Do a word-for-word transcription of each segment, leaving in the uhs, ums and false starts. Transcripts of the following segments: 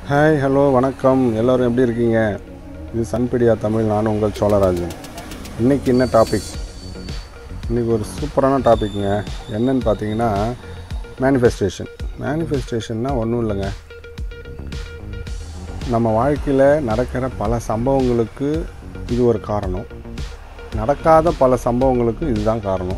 Hi, hello, வணக்கம். எல்லோரும் எப்படி இருக்கீங்க? இது சன்பீடியா தமிழ். நான் உங்கள் சோழராஜன். இன்றைக்கி என்ன டாபிக்? இன்றைக்கி ஒரு சூப்பரான டாபிக்ங்க. என்னன்னு பார்த்தீங்கன்னா, மேனிஃபெஸ்டேஷன். மேனிஃபெஸ்டேஷன்னா ஒன்றும் இல்லைங்க. நம்ம வாழ்க்கையில் நடக்கிற பல சம்பவங்களுக்கு இது ஒரு காரணம். நடக்காத பல சம்பவங்களுக்கு இதுதான் காரணம்.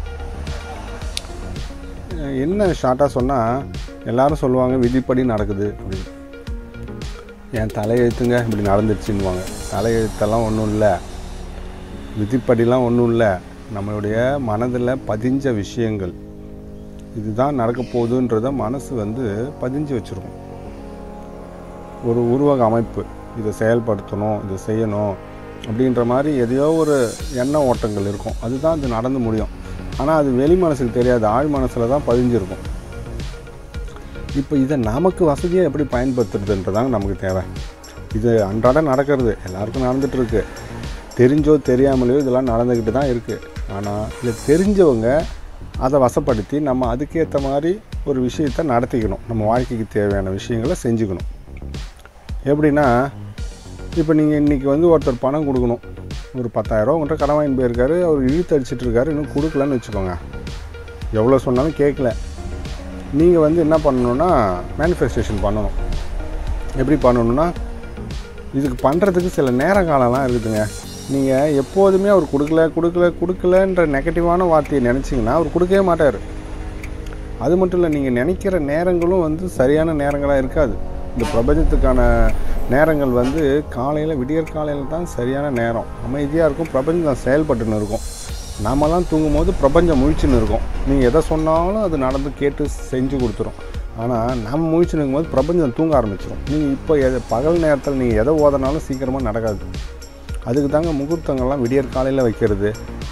என்ன ஷார்ட்டாக சொன்னால், எல்லோரும் சொல்லுவாங்க விதிப்படி நடக்குது அப்படின்னு. என் தலையெழுத்துங்க இப்படி நடந்துடுச்சுன்னுவாங்க. தலையெழுத்தெல்லாம் ஒன்றும் இல்லை, விதிப்படிலாம் ஒன்றும் இல்லை. நம்மளுடைய மனதில் பதிஞ்ச விஷயங்கள், இதுதான் நடக்க போகுதுன்றத மனசு வந்து பதிஞ்சு வச்சுருக்கும். ஒரு உருவக அமைப்பு, இதை செயல்படுத்தணும், இதை செய்யணும் அப்படின்ற மாதிரி எதையோ ஒரு எண்ண ஓட்டங்கள் இருக்கும். அதுதான் அது நடந்து முடியும். ஆனால் அது வெளி மனசுக்கு தெரியாது, ஆழ் மனசில் தான் பதிஞ்சிருக்கும். இப்போ இதை நமக்கு வசதியாக எப்படி பயன்படுத்துறதுன்றதாங்க நமக்கு தேவை. இது அன்றாட நடக்கிறது, எல்லாருக்கும் நடந்துகிட்ருக்கு. தெரிஞ்சோ தெரியாமலையோ இதெல்லாம் நடந்துக்கிட்டு தான் இருக்குது. ஆனால் இதை தெரிஞ்சவங்க அதை வசப்படுத்தி நம்ம அதுக்கேற்ற மாதிரி ஒரு விஷயத்தை நடத்திக்கணும். நம்ம வாழ்க்கைக்கு தேவையான விஷயங்களை செஞ்சுக்கணும். எப்படின்னா, இப்போ நீங்கள் இன்றைக்கி வந்து ஒருத்தர் பணம் கொடுக்கணும். ஒரு பத்தாயிரரூவா உங்கள்கிட்ட கடன் வாங்கி போயிருக்காரு. அவர் இழுத்து அடிச்சிட்ருக்காரு. இன்னும் கொடுக்கலன்னு வச்சுக்கோங்க. எவ்வளோ சொன்னாலும் கேட்கல. நீங்கள் வந்து என்ன பண்ணணுன்னா, மேனிஃபெஸ்டேஷன் பண்ணணும். எப்படி பண்ணணுன்னா, இதுக்கு பண்ணுறதுக்கு சில நேர காலம்லாம் இருக்குதுங்க. நீங்கள் எப்போதுமே அவர் கொடுக்கல கொடுக்கல கொடுக்கலன்ற நெகட்டிவான வார்த்தையை நினச்சிங்கன்னா அவர் கொடுக்கவே மாட்டார். அது மட்டும் இல்லை, நீங்கள் நினைக்கிற நேரங்களும் வந்து சரியான நேரங்களாக இருக்காது. இந்த பிரபஞ்சத்துக்கான நேரங்கள் வந்து காலையில், விடியற் காலையில் தான் சரியான நேரம். அமைதியாக இருக்கும், பிரபஞ்சம் செயல்பட்டுன்னு இருக்கும். நாமெல்லாம் தூங்கும் போது பிரபஞ்சம் முழிச்சுன்னு இருக்கும். நீங்கள் எதை சொன்னாலும் அது நடந்து கேட்டு செஞ்சு கொடுத்துரும். ஆனால் நம்ம முழிச்சுன்னு இருக்கும்போது பிரபஞ்சம் தூங்க ஆரம்பிச்சிடும். நீங்கள் இப்போ எது பகல் நேரத்தில் நீங்கள் எதை ஓதனாலும் சீக்கிரமாக நடக்காது. அதுக்கு தாங்க முகூர்த்தங்கள்லாம் விடியற் காலையில் வைக்கிறது.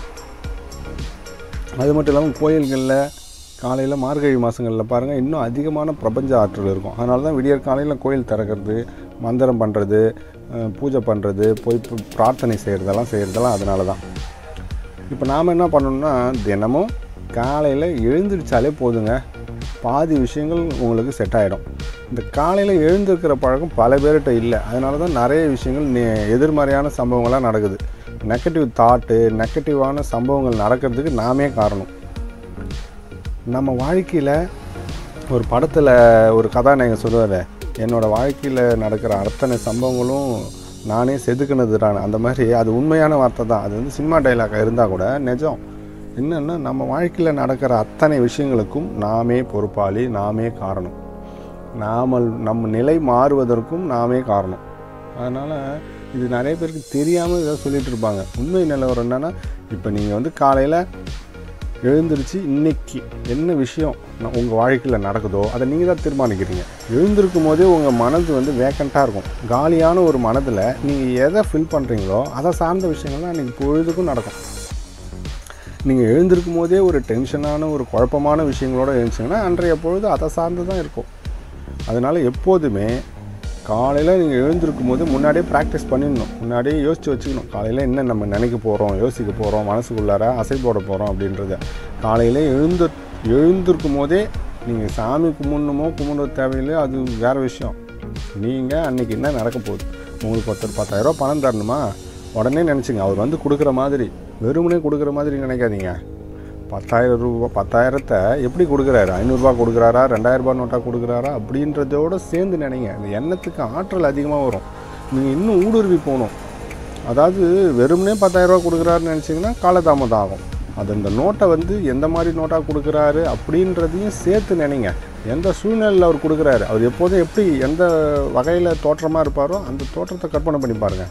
அது மட்டும் இல்லாமல் கோயில்களில் காலையில் மார்கழி மாதங்களில் பாருங்கள், இன்னும் அதிகமான பிரபஞ்ச ஆற்றல் இருக்கும். அதனால தான் விடியற் காலையில் கோயில் திறக்கிறது, மந்திரம் பண்ணுறது, பூஜை பண்ணுறது, போய் பிரார்த்தனை செய்கிறதெல்லாம் செய்கிறதெல்லாம் அதனால தான். இப்போ நாம் என்ன பண்ணணும்னா, தினமும் காலையில் எழுந்திரிச்சாலே போதுங்க, பாதி விஷயங்கள் உங்களுக்கு செட் ஆகிடும். இந்த காலையில் எழுந்திருக்கிற பழக்கம் பல பேர்கிட்ட இல்லை. அதனால தான் நிறைய விஷயங்கள் எதிர்மறையான சம்பவங்களாக நடக்குது. நெகட்டிவ் தாட்டு, நெகட்டிவான சம்பவங்கள் நடக்கிறதுக்கு நாமே காரணம். நம்ம வாழ்க்கையில் ஒரு படத்தில் ஒரு கதாநாயகன் சொல்லுவார், என்னோடய வாழ்க்கையில் நடக்கிற அத்தனை சம்பவங்களும் நானே செதுக்குனதுடான். அந்த மாதிரி அது உண்மையான வார்த்தை தான். அது வந்து சினிமா டைலாக இருந்தால் கூட நிஜம். என்னென்னா, நம்ம வாழ்க்கையில் நடக்கிற அத்தனை விஷயங்களுக்கும் நாமே பொறுப்பாளி, நாமே காரணம். நாம நம்ம நிலை மாறுவதற்கும் நாமே காரணம். அதனால் இது நிறைய பேருக்கு தெரியாமல் இதை சொல்லிகிட்டு இருப்பாங்க. உண்மை நிலவரம் என்னென்னா, இப்போ நீங்கள் வந்து காலையில் எழுந்திருச்சு இன்றைக்கி என்ன விஷயம் உங்கள் வாழ்க்கையில் நடக்குதோ அதை நீங்கள் தான் தீர்மானிக்கிறீங்க. எழுந்திருக்கும் போதே உங்கள் மனது வந்து வேக்கண்ட்டாக இருக்கும். காலியான ஒரு மனதில் நீங்கள் எதை ஃபில் பண்ணுறீங்களோ அதை சார்ந்த விஷயங்கள் தான் அன்றைக்கி பொழுதுக்கும் நடக்கும். நீங்கள் எழுந்திருக்கும் போதே ஒரு டென்ஷனான ஒரு குழப்பமான விஷயங்களோடு எழுந்துச்சிங்கன்னா அன்றைய பொழுது அதை சார்ந்து தான் இருக்கும். அதனால் எப்போதுமே காலையில் நீங்கள் எழுந்திருக்கும் போது முன்னாடியே ப்ராக்டிஸ் பண்ணிடணும். முன்னாடியே யோசித்து வச்சுக்கணும், காலையில் என்ன நம்ம நினைக்க போகிறோம், யோசிக்க போகிறோம், மனசுக்குள்ளார அசை போட போகிறோம் அப்படின்றத. காலையில் எழுந்து எழுந்திருக்கும் போதே நீங்கள் சாமி கும்பிடணுமோ கும்பிட தேவையில்லையோ அது வேறு விஷயம். நீங்கள் அன்றைக்கி என்ன நடக்க போகுது, உங்களுக்கு ஒருத்தர் பத்தாயிரரூவா பணம் தரணுமா, உடனே நினச்சிங்க அவர் வந்து கொடுக்குற மாதிரி, வெறுமனே கொடுக்குற மாதிரி நினைக்காதீங்க. பத்தாயிரம் ரூபா பத்தாயிரத்தை எப்படி கொடுக்குறாரு, ஐநூறுரூவா கொடுக்குறாரா, ரெண்டாயிரரூபா நோட்டாக கொடுக்குறாரா அப்படின்றதோடு சேர்ந்து நினைங்க. அந்த எண்ணத்துக்கு ஆற்றல் அதிகமாக வரும். நீங்கள் இன்னும் ஊடுருவி போகணும். அதாவது வெறுமனே பத்தாயிரரூபா கொடுக்குறாருன்னு நினச்சிங்கன்னா காலதாமதம் ஆகும். அது அந்த நோட்டை வந்து எந்த மாதிரி நோட்டாக கொடுக்குறாரு அப்படின்றதையும் சேர்த்து நினைங்க. எந்த சூழ்நிலையில் அவர் கொடுக்குறாரு, அவர் எப்போதும் எப்படி எந்த வகையில் தோற்றமாக இருப்பாரோ அந்த தோற்றத்தை கற்பனை பண்ணி பாருங்கள்.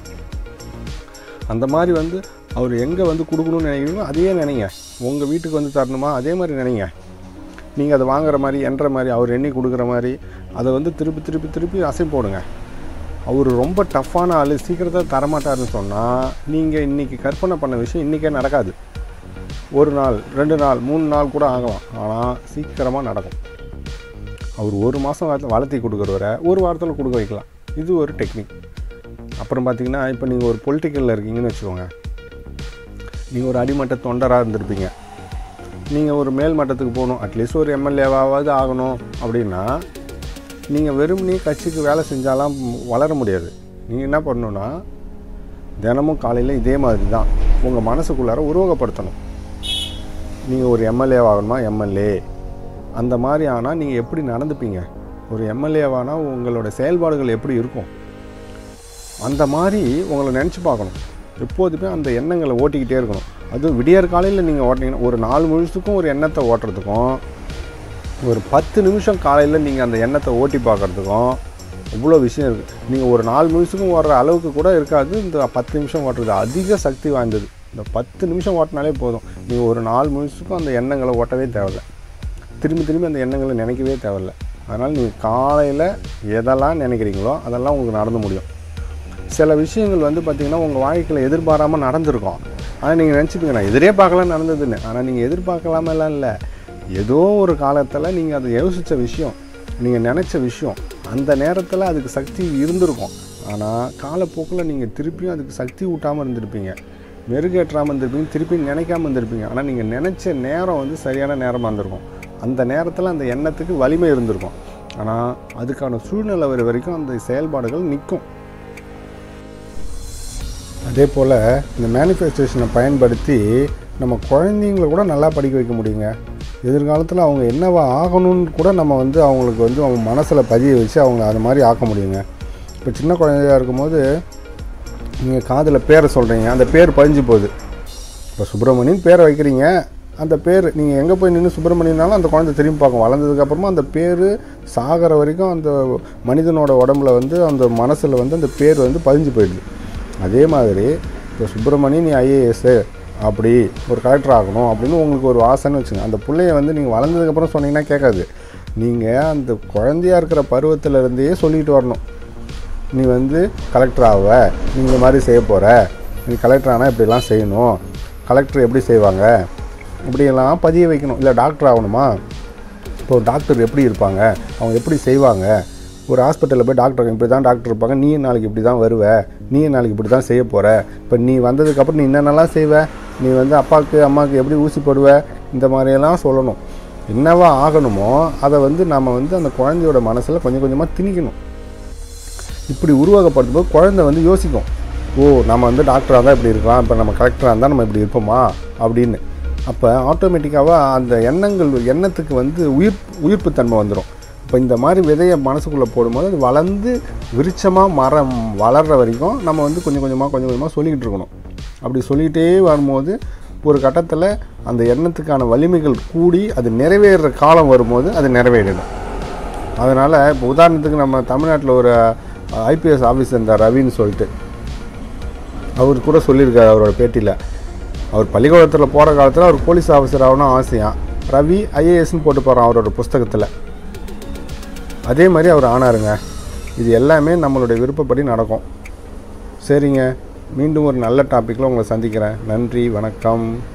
அந்த மாதிரி வந்து அவர் எங்கே வந்து கொடுக்கணும்னு நினைக்கிறீங்களோ அதையே நினைங்க. உங்கள் வீட்டுக்கு வந்து தரணுமா அதே மாதிரி நினைங்க. நீங்கள் அதை வாங்குற மாதிரி, என்ற மாதிரி, அவர் எண்ணி கொடுக்குற மாதிரி அதை வந்து திருப்பி திருப்பி திருப்பி அசை போடுங்க. அவர் ரொம்ப டஃப்பான ஆள், சீக்கிரத்தில் தரமாட்டாருன்னு சொன்னால் நீங்கள் இன்றைக்கி கற்பனை பண்ண விஷயம் இன்றைக்கே நடக்காது. ஒரு நாள், ரெண்டு நாள், மூணு நாள் கூட ஆகலாம். ஆனால் சீக்கிரமாக நடக்கும். அவர் ஒரு மாதம் வாரத்தில் வளர்த்தி கொடுக்குறவரை ஒரு வாரத்தில் கொடுக்க வைக்கலாம். இது ஒரு டெக்னிக். அப்புறம் பார்த்திங்கன்னா, இப்போ நீங்கள் ஒரு பொலிட்டிக்கலில் இருக்கீங்கன்னு வச்சுக்கோங்க. நீங்கள் ஒரு அடிமட்ட தொண்டராக இருந்திருப்பீங்க. நீங்கள் ஒரு மேல் மட்டத்துக்கு போகணும், அட்லீஸ்ட் ஒரு எம்எல்ஏவாவது ஆகணும் அப்படின்னா நீங்கள் வெறுமனே கட்சிக்கு வேலை செஞ்சாலாம் வளர முடியாது. நீங்கள் என்ன பண்ணணுன்னா தினமும் காலையில் இதே மாதிரி தான் உங்கள் மனசுக்குள்ளார உருவகப்படுத்தணும். நீங்கள் ஒரு எம்எல்ஏ ஆகணுமா, எம்எல்ஏ அந்த மாதிரி ஆனால் நீங்கள் எப்படி நடந்துப்பீங்க, ஒரு எம்எல்ஏவானால் உங்களோட செயல்பாடுகள் எப்படி இருக்கும், அந்த மாதிரி உங்களை நினச்சி பார்க்கணும். எப்போதுமே அந்த எண்ணங்களை ஓட்டிக்கிட்டே இருக்கணும். அதுவும் விடியற் காலையில் நீங்கள் ஓட்டிங்கன்னா ஒரு நாலு நிமிஷத்துக்கும் ஒரு எண்ணத்தை ஓட்டுறதுக்கும் ஒரு பத்து நிமிஷம் காலையில் நீங்கள் அந்த எண்ணத்தை ஓட்டி பார்க்குறதுக்கும் இவ்வளோ விஷயம் இருக்குது. நீங்கள் ஒரு நாலு நிமிஷத்துக்கும் ஓடுற அளவுக்கு கூட இருக்காது. இந்த பத்து நிமிஷம் ஓட்டுறது அதிக சக்தி வாய்ந்தது. இந்த பத்து நிமிஷம் ஓட்டினாலே போதும். நீங்கள் ஒரு நாலு நிமிஷத்துக்கும் அந்த எண்ணங்களை ஓட்டவே தேவையில்லை. திரும்பி திரும்பி அந்த எண்ணங்களை நினைக்கவே தேவையில்லை. அதனால் நீங்கள் காலையில் எதெல்லாம் நினைக்கிறீங்களோ அதெல்லாம் உங்களுக்கு நடந்து முடியும். சில விஷயங்கள் வந்து பார்த்திங்கன்னா உங்கள் வாழ்க்கையில் எதிர்பாராமல் நடந்திருக்கும். ஆனால் நீங்கள் நினச்சிப்பீங்க நான் எதிரே பார்க்கலாம் நடந்ததுன்னு. ஆனால் நீங்கள் எதிர்பார்க்கலாமெல்லாம் இல்லை. ஏதோ ஒரு காலத்தில் நீங்கள் அதை யோசித்த விஷயம், நீங்கள் நினச்ச விஷயம், அந்த நேரத்தில் அதுக்கு சக்தி இருந்திருக்கும். ஆனால் காலப்போக்கில் நீங்கள் திருப்பியும் அதுக்கு சக்தி ஊட்டாமல் இருந்திருப்பீங்க, மெருகேற்றாமல் இருந்திருப்பீங்க, திருப்பி நினைக்காமல் இருந்திருப்பீங்க. ஆனால் நீங்கள் நினச்ச நேரம் வந்து சரியான நேரமாக இருந்திருக்கும். அந்த நேரத்தில் அந்த எண்ணத்துக்கு வலிமை இருந்திருக்கும். ஆனால் அதுக்கான சூழ்நிலை வர வரைக்கும் அந்த செயல்பாடுகள் நிற்கும். அதே போல் இந்த மேனிஃபெஸ்டேஷனை பயன்படுத்தி நம்ம குழந்தைங்களை கூட நல்லா படிக்க வைக்க முடியுங்க. எதிர்காலத்தில் அவங்க என்னவா ஆகணும்னு கூட நம்ம வந்து அவங்களுக்கு வந்து அவங்க மனசில் பதிய வச்சு அவங்கள அது மாதிரி ஆக்க முடியுங்க. இப்போ சின்ன குழந்தையாக இருக்கும்போது நீங்கள் காதில் பேரை சொல்கிறீங்க, அந்த பேர் பதிஞ்சு போகுது. இப்போ சுப்பிரமணியன் பேரை வைக்கிறீங்க, அந்த பேர் நீங்கள் எங்கே போய் நின்று சுப்பிரமணியனாலும் அந்த குழந்தை திரும்பி பார்க்கும். வளர்ந்ததுக்கப்புறமா அந்த பேர் சாகிற வரைக்கும் அந்த மனிதனோட உடம்புல வந்து அந்த மனசில் வந்து அந்த பேர் வந்து பதிஞ்சு போயிடுது. அதே மாதிரி இப்போ சுப்பிரமணியன் நீ ஐஏஎஸ்ஸு அப்படி ஒரு கலெக்டர் ஆகணும் அப்படின்னு உங்களுக்கு ஒரு ஆசைன்னு வச்சுங்க. அந்த பிள்ளைய வந்து நீங்கள் வளர்ந்ததுக்கப்புறம் சொன்னீங்கன்னா கேட்காது. நீங்கள் அந்த குழந்தையாக இருக்கிற பருவத்திலேருந்தே சொல்லிட்டு வரணும். நீ வந்து கலெக்டர் ஆவ, நீ இந்த மாதிரி செய்ய போகிற, நீ கலெக்டர் ஆனால் இப்படிலாம் செய்யணும், கலெக்டர் எப்படி செய்வாங்க இப்படியெல்லாம் பதிய வைக்கணும். இல்லை டாக்டர் ஆகணுமா, இப்போ டாக்டர் எப்படி இருப்பாங்க, அவங்க எப்படி செய்வாங்க, ஒரு ஹாஸ்பிட்டலில் போய் டாக்டர் இப்படி தான் டாக்டர் இருப்பாங்க, நீ நாளைக்கு இப்படி தான் வருவ, நீ நாளைக்கு இப்படி தான் செய்ய போகிற, இப்போ நீ வந்ததுக்கப்புறம் நீ என்னென்னலாம் செய்வ, நீ வந்து அப்பாவுக்கு அம்மாவுக்கு எப்படி ஊசி போடுவ, இந்த மாதிரியெல்லாம் சொல்லணும். என்னவா ஆகணுமோ அதை வந்து நம்ம வந்து அந்த குழந்தையோட மனசில் கொஞ்சம் கொஞ்சமாக திணிக்கணும். இப்படி உருவாக்கப்படுத்தும் போது குழந்தை வந்து யோசிக்கும், ஓ நம்ம வந்து டாக்டராக இருந்தால் இப்படி இருக்கலாம், இப்போ நம்ம கலெக்டராக இருந்தால் நம்ம இப்படி இருப்போமா அப்படின்னு. அப்போ ஆட்டோமேட்டிக்காக அந்த எண்ணங்கள் எண்ணத்துக்கு வந்து உயிர் உயிர்ப்புத்தன்மை வந்துடும். இப்போ இந்த மாதிரி விதையை மனசுக்குள்ளே போடும்போது அது வளர்ந்து விருட்சமாக மரம் வளர்கிற வரைக்கும் நம்ம வந்து கொஞ்சம் கொஞ்சமாக கொஞ்சம் கொஞ்சமாக சொல்லிக்கிட்டு இருக்கணும். அப்படி சொல்லிக்கிட்டே வரும்போது ஒரு கட்டத்தில் அந்த எண்ணத்துக்கான வலிமைகள் கூடி அது நிறைவேறுற காலம் வரும்போது அது நிறைவேறிடும். அதனால் இப்போ உதாரணத்துக்கு நம்ம தமிழ்நாட்டில் ஒரு ஐபிஎஸ் ஆஃபீஸர் இருந்தார் ரவின்னு சொல்லிட்டு, அவர் கூட சொல்லியிருக்காரு அவரோட பேட்டியில். அவர் பள்ளிக்கூடத்தில் போகிற காலத்தில் அவர் போலீஸ் ஆஃபீஸர் ஆகணும் ஆசையான். ரவி ஐஏஎஸ்ன்னு போட்டு போகிறான் அவரோட புஸ்தகத்தில். அதே மாதிரி அவர் ஆனாருங்க. இது எல்லாமே நம்மளுடைய விருப்பப்படி நடக்கும். சரிங்க, மீண்டும் ஒரு நல்ல டாப்பிக்கில் உங்களை சந்திக்கிறேன். நன்றி, வணக்கம்.